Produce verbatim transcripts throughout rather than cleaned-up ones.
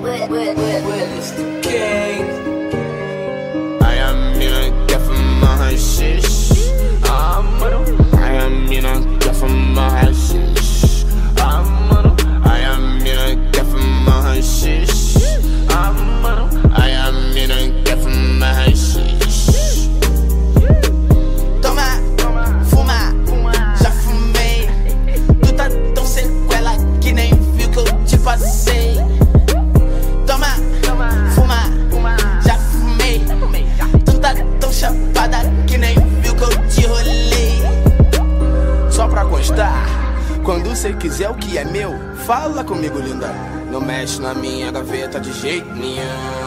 I am mina quer fumar haxixe. Ah, mano, I am mina quer fumar haxixe. Ah, mano, I am mina quer fumar haxixe. Ah, mano, I am mina quer fumar haxixe. Toma, fuma, já fumei. Tu tá tão sequela que nem viu que eu te passei. Toma, fuma, já fumei. Tu tá tão chapada que nem viu que eu te rolei. Só pra constar, quando cê quiser o que é meu, fala comigo, linda. Não mexe na minha gaveta de jeito nenhum.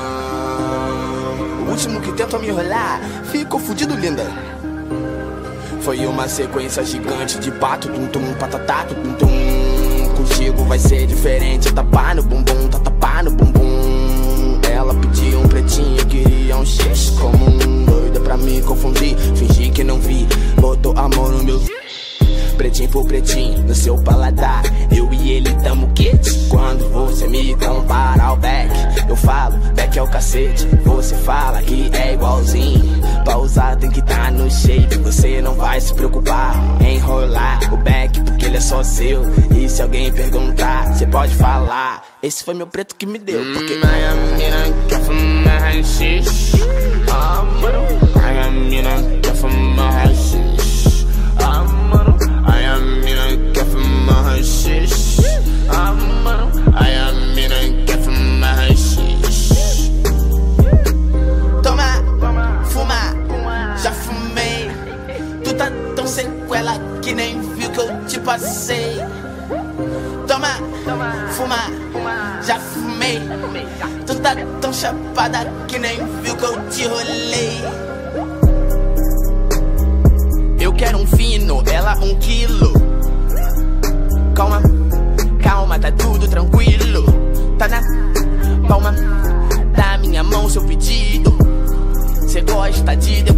O último que tentou me enrolar ficou fudido, linda. Foi uma sequência gigante de pato, tum tum, patatá, tum tum. Contigo vai ser diferente, tapar no bumbum, tá tapar no bumbum. Ela pediu um pretinho, queria um xixi comum. Doida pra me confundir, fingi que não vi, botou amor no meu pretinho por pretinho, no seu paladar. Eu e ele tamo kit. Quando você me compara ao Beck, eu falo, Beck é o cacete. Você fala que é igualzinho. Pra usar tem que tá no shape. Você não vai se preocupar em enrolar o Beck, porque ele é só seu. E se alguém perguntar, cê pode falar, esse foi meu preto que me deu. Porque I am mina quer fumar haxixe. Ah, mano, I am mina quer fumar haxixe. Ah, mano, I am mina quer fumar haxixe. Ah, mano, I am mina quer fumar haxixe. Toma, fuma, já fumei. Tu tá tão sequela que nem viu que eu te passei. Toma, fuma, já fumei. Tu tá tão chapada que nem viu que eu te rolei. Eu quero um fino, ela um quilo. Calma, calma, tá tudo tranquilo. Tá na palma da minha mão seu pedido. Cê gosta de depois